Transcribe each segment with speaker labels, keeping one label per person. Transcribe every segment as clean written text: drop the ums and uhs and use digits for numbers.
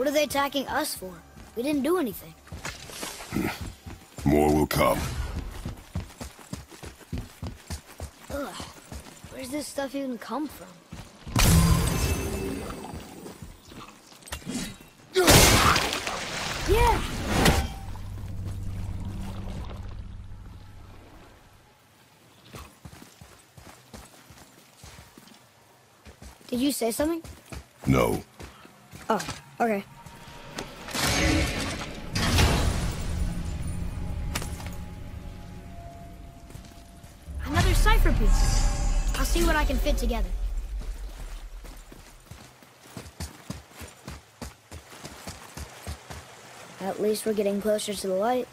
Speaker 1: What are they attacking us for? We didn't do anything.
Speaker 2: More will come.
Speaker 1: Ugh. Where's this stuff even come from? Yeah! Did you say something?
Speaker 2: No.
Speaker 1: Oh, okay. Another cipher piece. I'll see what I can fit together. At least we're getting closer to the light.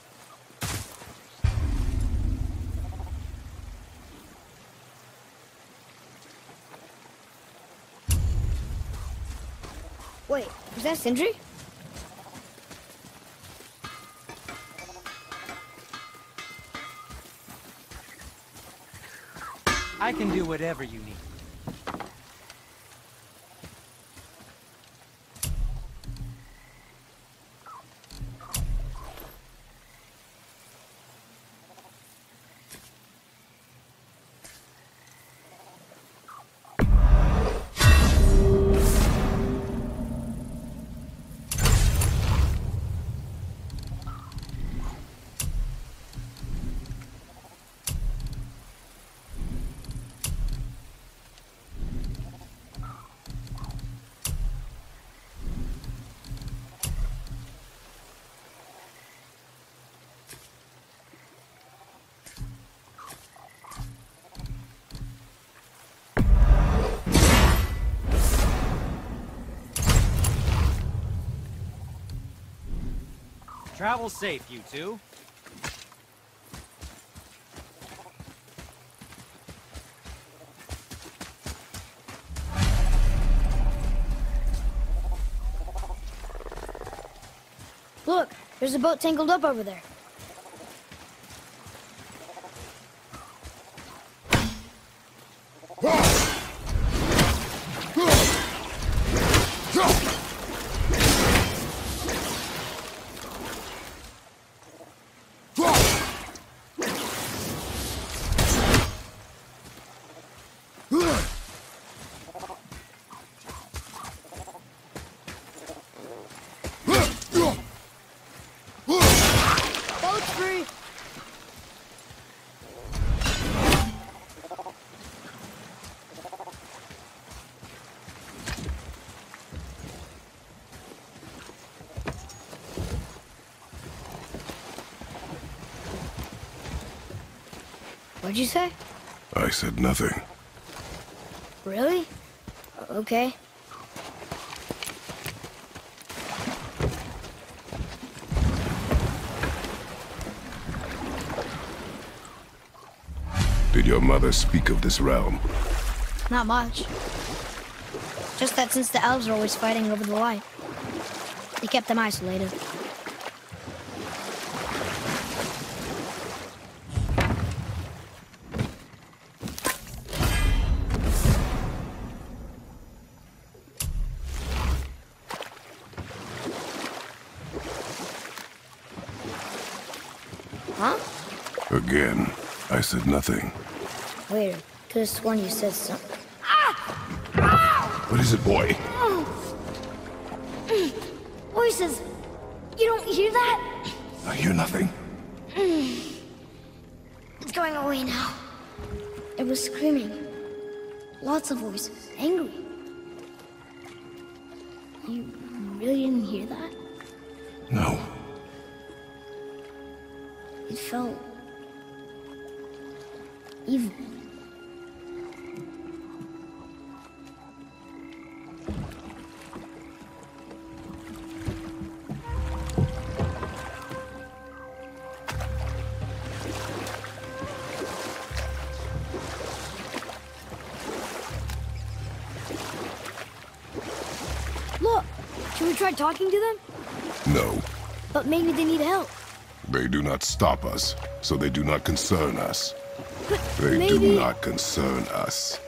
Speaker 1: Wait, was that Sindri?
Speaker 3: I can do whatever you need. Travel safe, you two.
Speaker 1: Look, there's a boat tangled up over there. What'd you say?
Speaker 2: I said nothing.
Speaker 1: Really? Okay.
Speaker 2: Did your mother speak of this realm?
Speaker 1: Not much. Just that since the elves are always fighting over the light, they kept them isolated. Huh?
Speaker 2: Again, I said nothing.
Speaker 1: Wait, could have sworn you said something.
Speaker 2: What is it, boy?
Speaker 1: Voices! You don't hear that?
Speaker 2: I hear nothing.
Speaker 1: It's going away now. It was screaming. Lots of voices. Angry. You really didn't hear that?
Speaker 2: No.
Speaker 1: It felt evil. Look, should we try talking to them?
Speaker 2: No.
Speaker 1: But maybe they need help.
Speaker 2: They do not stop us, so they do not concern us.
Speaker 1: But
Speaker 2: They
Speaker 1: maybe...
Speaker 2: do not concern us.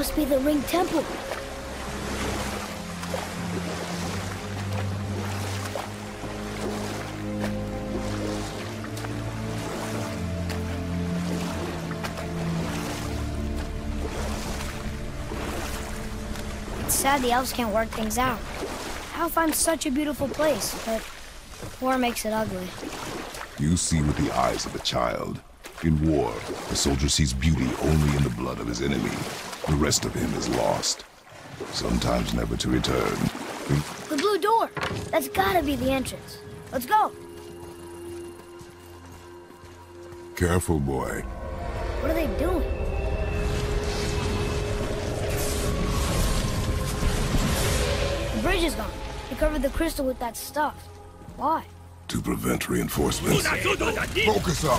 Speaker 1: Must be the Ring Temple. It's sad the elves can't work things out. Alfheim's such a beautiful place, but war makes it ugly.
Speaker 2: You see with the eyes of a child. In war, the soldier sees beauty only in the blood of his enemy. The rest of him is lost, sometimes never to return.
Speaker 1: The blue door! That's gotta be the entrance. Let's go!
Speaker 2: Careful, boy.
Speaker 1: What are they doing? The bridge is gone. They covered the crystal with that stuff. Why?
Speaker 2: To prevent reinforcements. Focus up!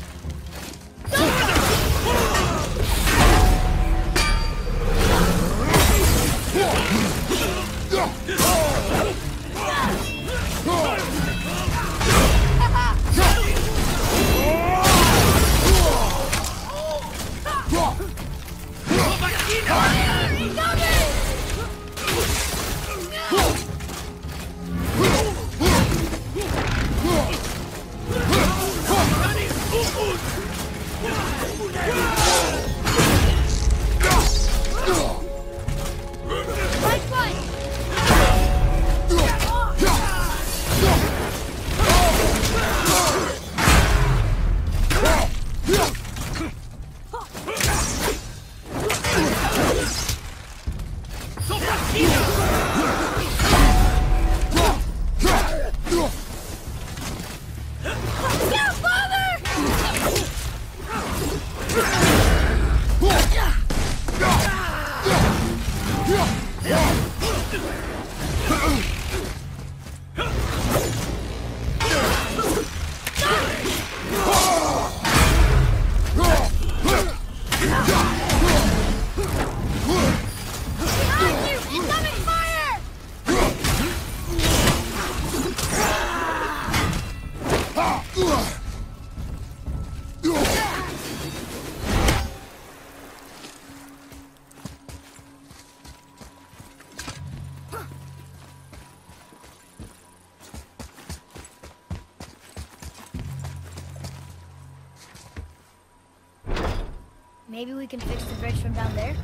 Speaker 1: Maybe we can fix the bridge from down there?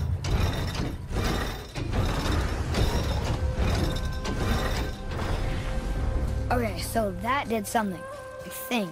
Speaker 1: Okay, so that did something, I think.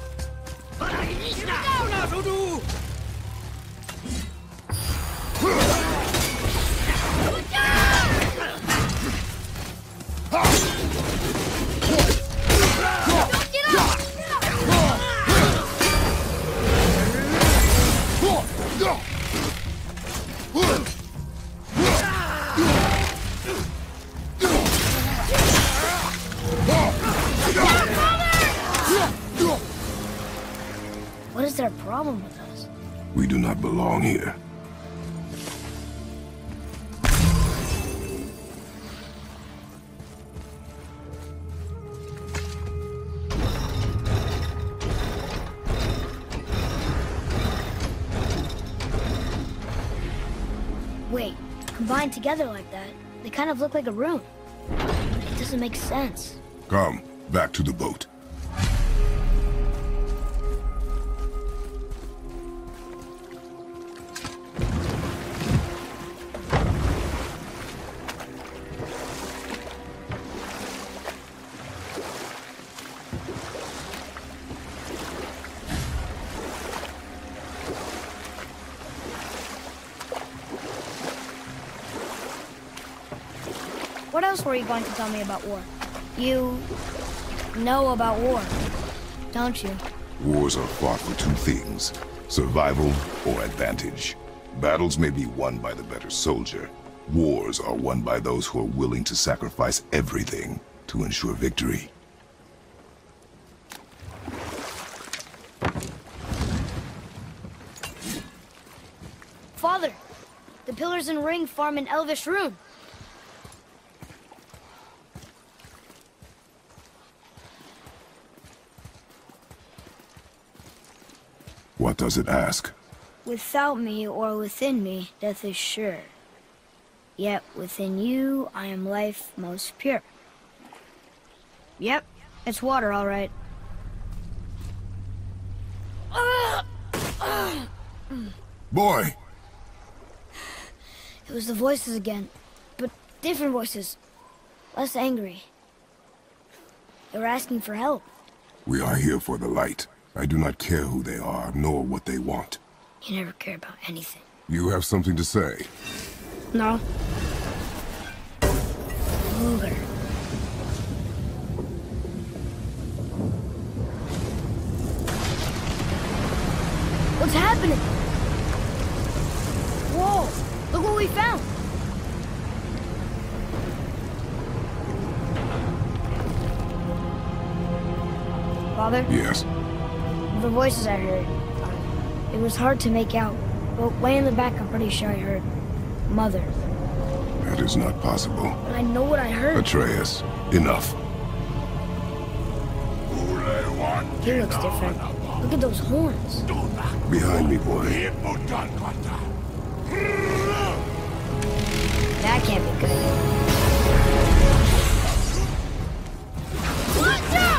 Speaker 1: What is their problem with us?
Speaker 2: We do not belong here.
Speaker 1: Wait, combined together like that, they kind of look like a rune. It doesn't make sense.
Speaker 2: Come, back to the boat.
Speaker 1: What else were you going to tell me about war? You know about war, don't you?
Speaker 2: Wars are fought for two things, survival or advantage. Battles may be won by the better soldier. Wars are won by those who are willing to sacrifice everything to ensure victory.
Speaker 1: Father, the pillars and ring form an elvish rune.
Speaker 2: What does it ask?
Speaker 1: Without me or within me, death is sure. Yet within you, I am life most pure. Yep, it's water, all right.
Speaker 2: Boy!
Speaker 1: It was the voices again, but different voices. Less angry. They were asking for help.
Speaker 2: We are here for the light. I do not care who they are, nor what they want.
Speaker 1: You never care about anything.
Speaker 2: You have something to say?
Speaker 1: No. Luger. What's happening? Whoa! Look what we found! Father?
Speaker 2: Yes.
Speaker 1: The voices I heard. It was hard to make out, but way in the back I'm pretty sure I heard Mother.
Speaker 2: That is not possible.
Speaker 1: But I know what I heard.
Speaker 2: Atreus, enough.
Speaker 1: He looks different. Look at those horns.
Speaker 2: Behind me, boy.
Speaker 1: That can't be good. Watch out!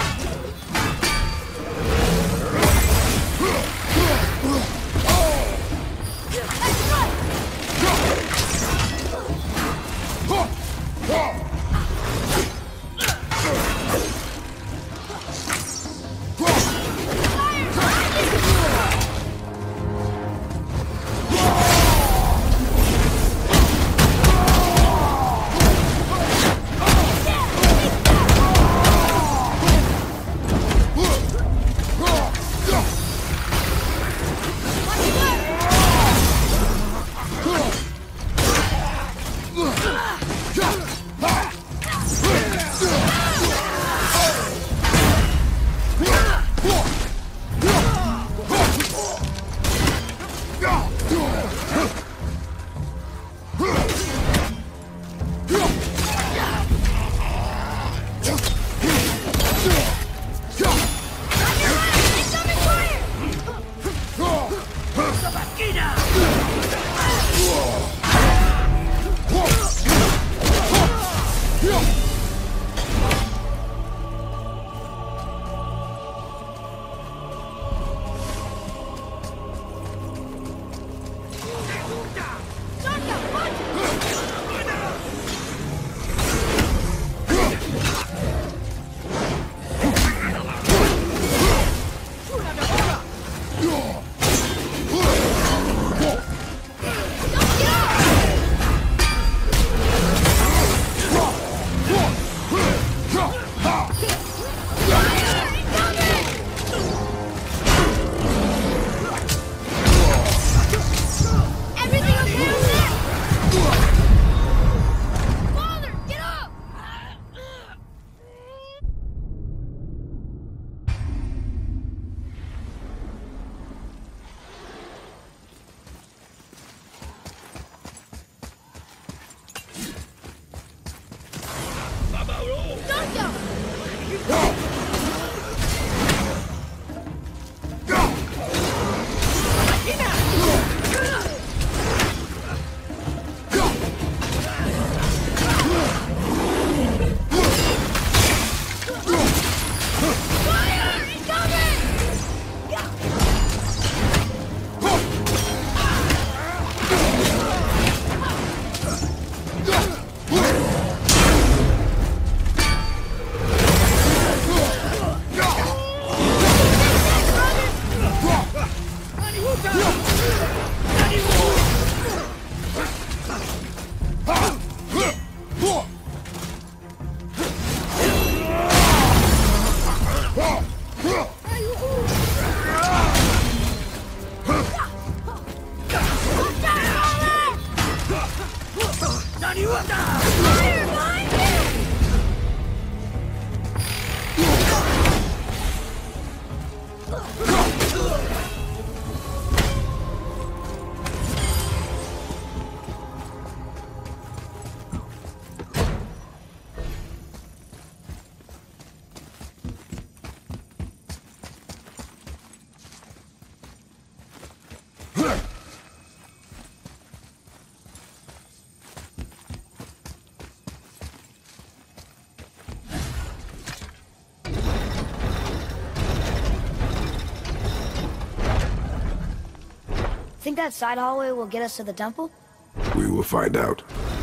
Speaker 1: Think that side hallway will get us to the temple?
Speaker 2: We will find out.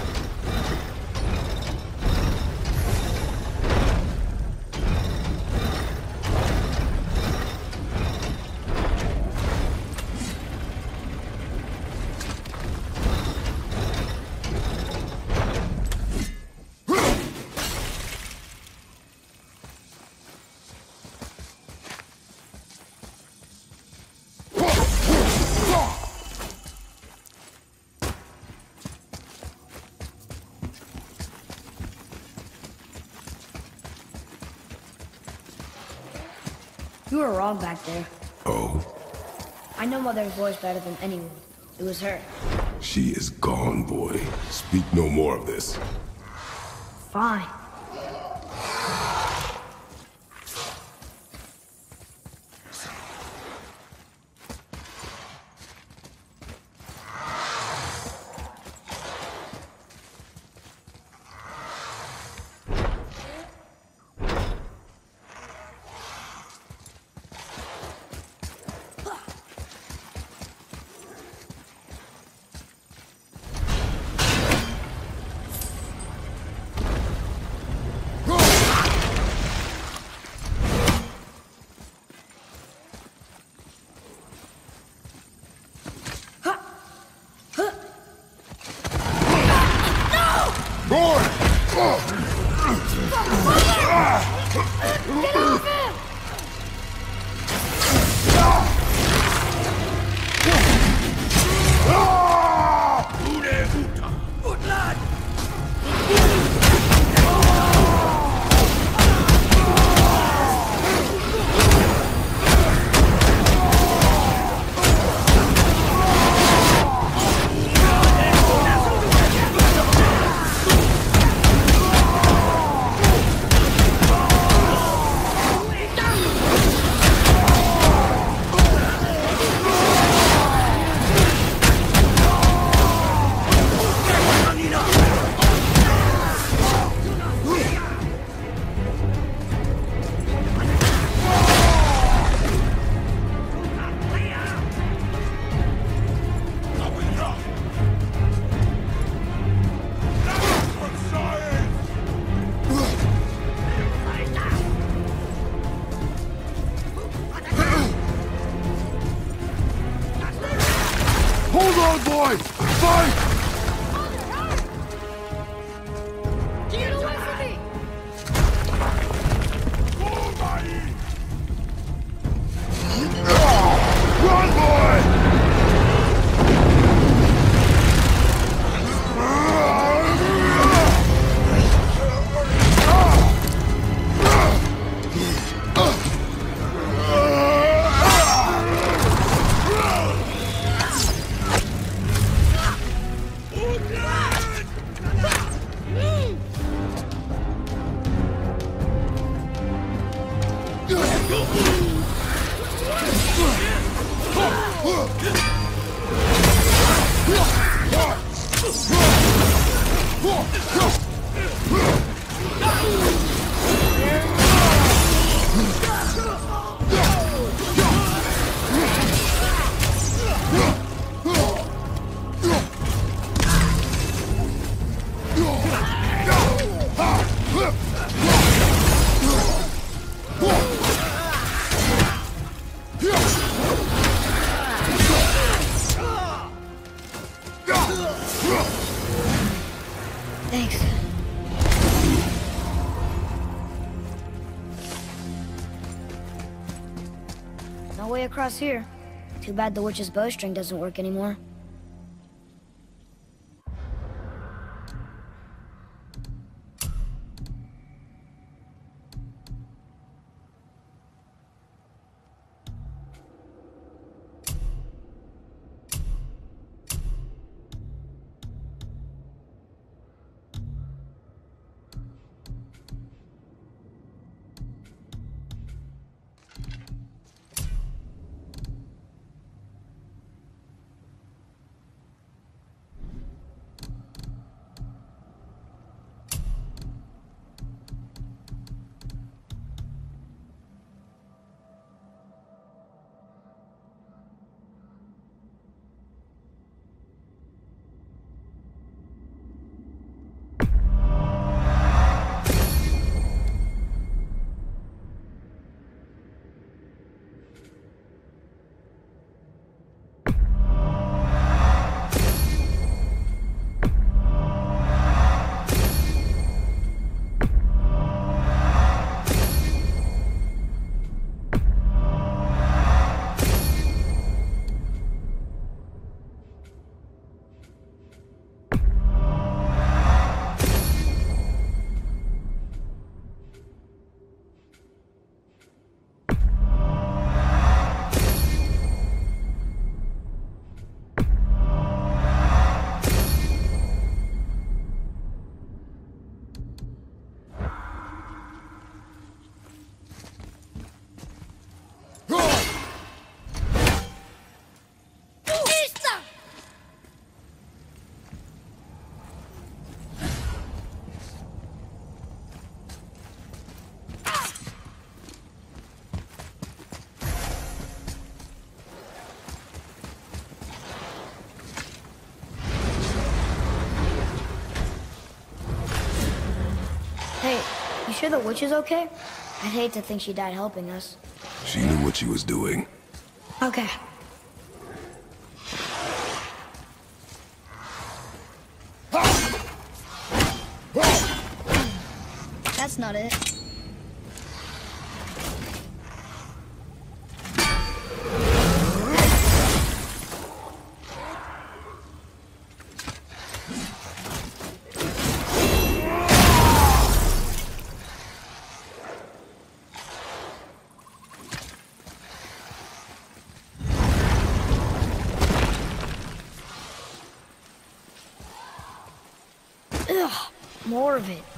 Speaker 1: You were wrong back there.
Speaker 2: Oh?
Speaker 1: I know Mother's voice better than anyone. It was her.
Speaker 2: She is gone, boy. Speak no more of this.
Speaker 1: Fine. Thanks. No way across here. Too bad the witch's bowstring doesn't work anymore. sure the witch is okay? I'd hate to think she died helping us.
Speaker 2: She knew what she was doing.
Speaker 1: Okay. That's not it. Ugh, more of it.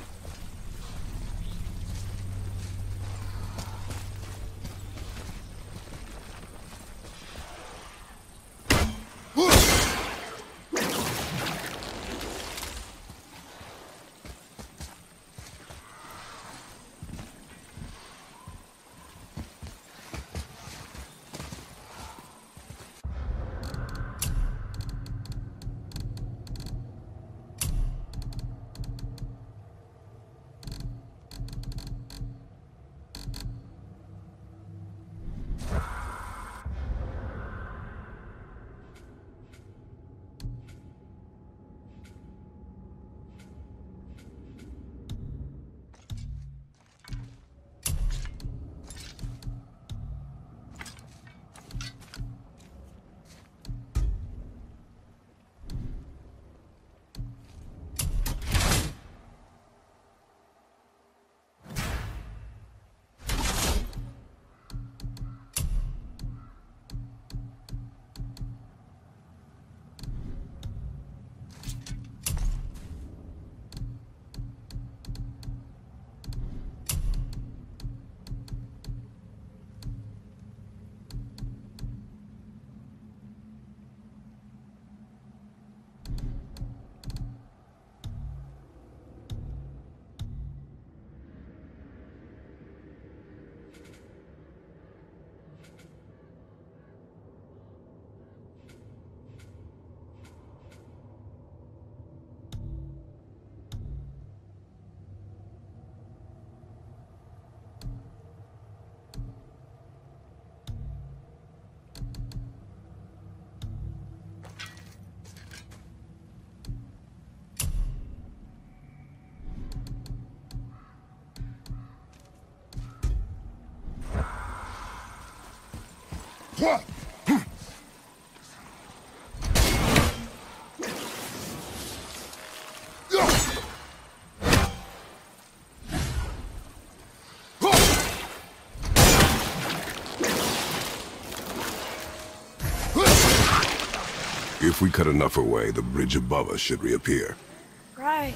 Speaker 2: If we cut enough away, the bridge above us should reappear.
Speaker 1: Right.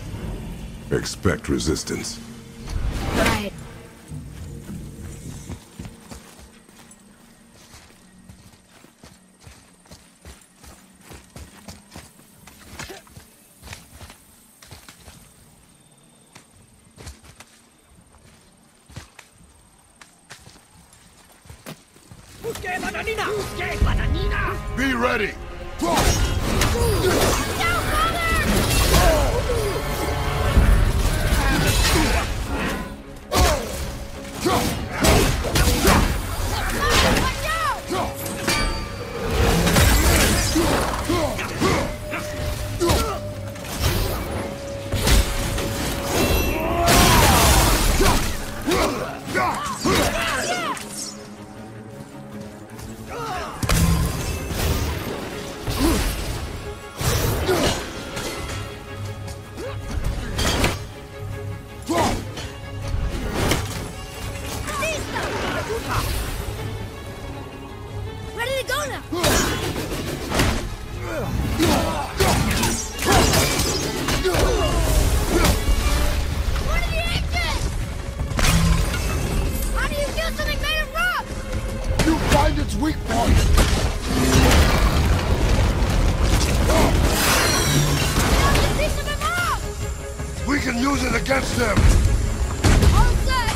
Speaker 2: Expect resistance.
Speaker 1: Right.
Speaker 2: Be ready!
Speaker 4: Against them!
Speaker 1: All set!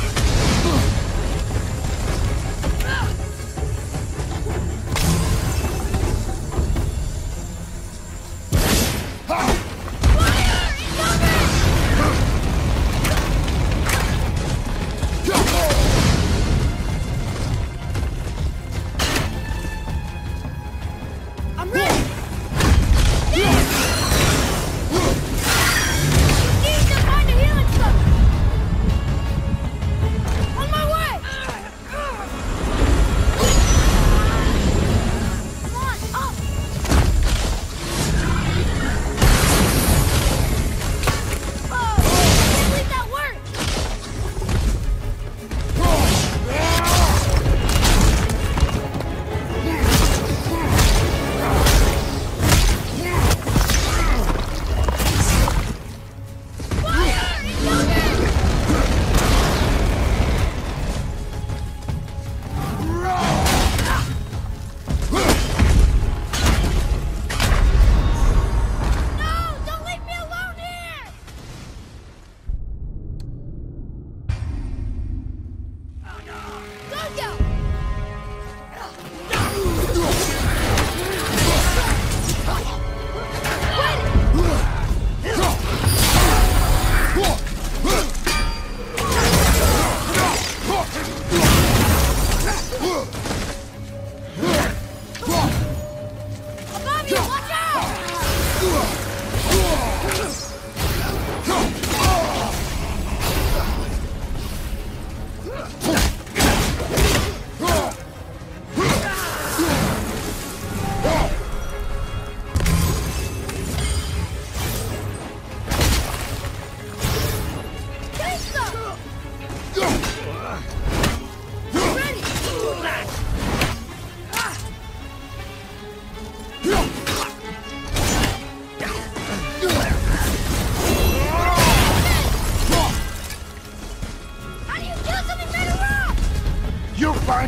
Speaker 1: Fire! Incoming!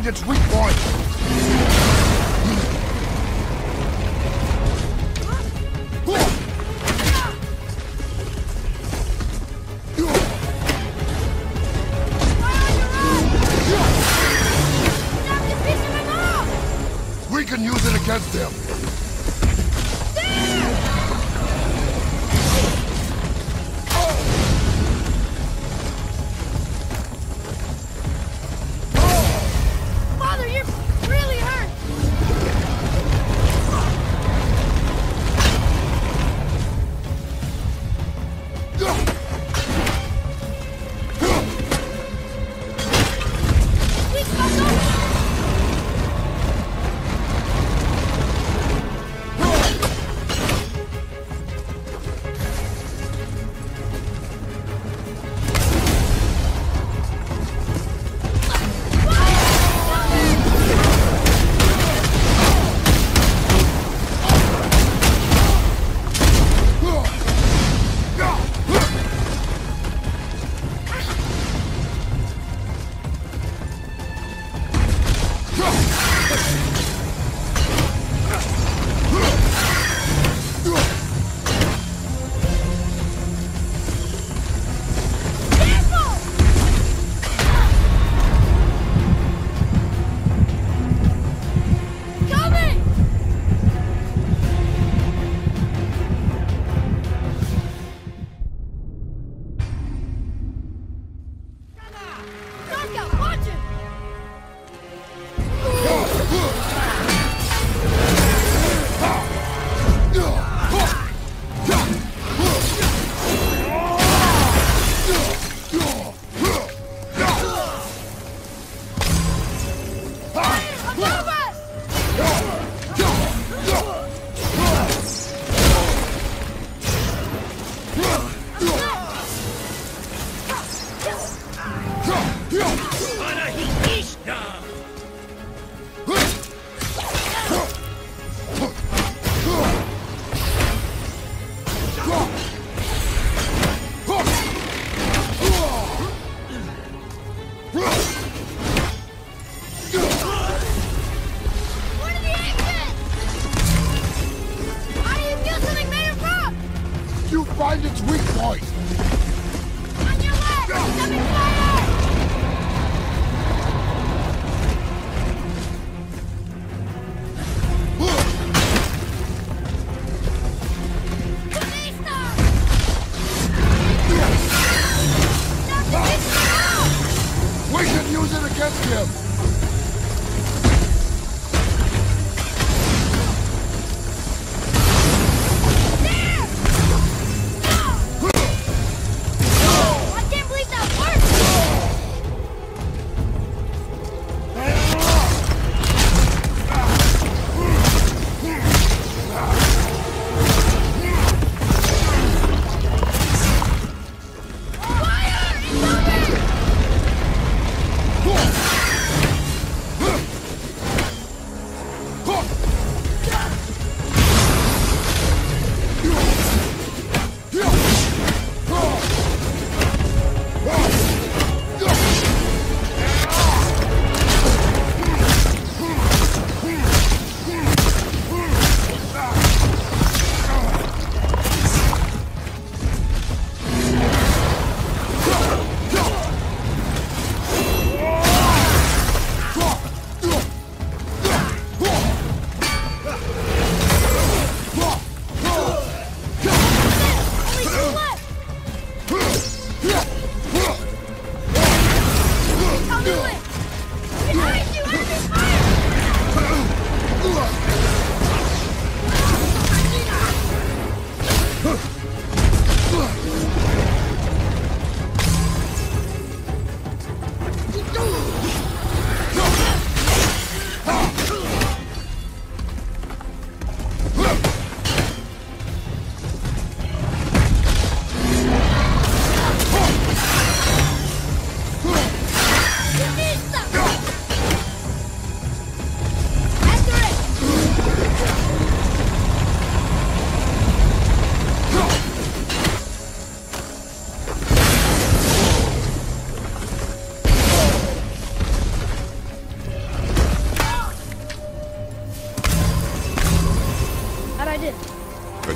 Speaker 4: find its weak point! We can use it against them!
Speaker 1: Father, you're really hurt! Please, Father!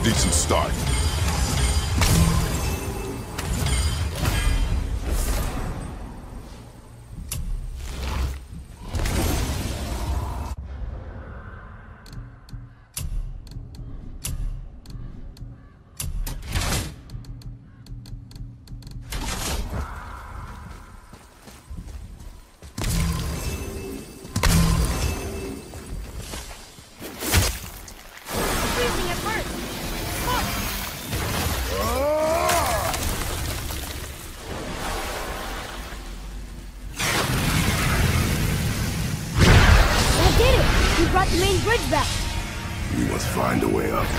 Speaker 2: decent start.
Speaker 1: The main bridge back.
Speaker 2: We must find a way up.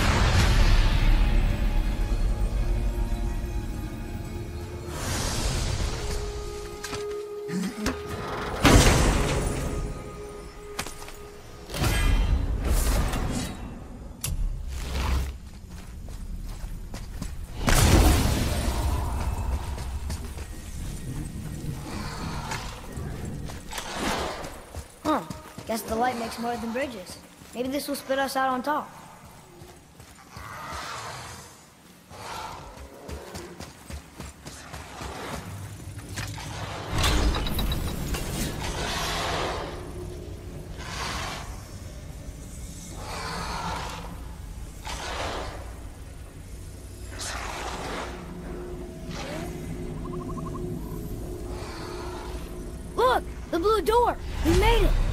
Speaker 1: Huh. Guess the light makes more than bridges. Maybe this will spit us out on top. Look! The blue door! We made it!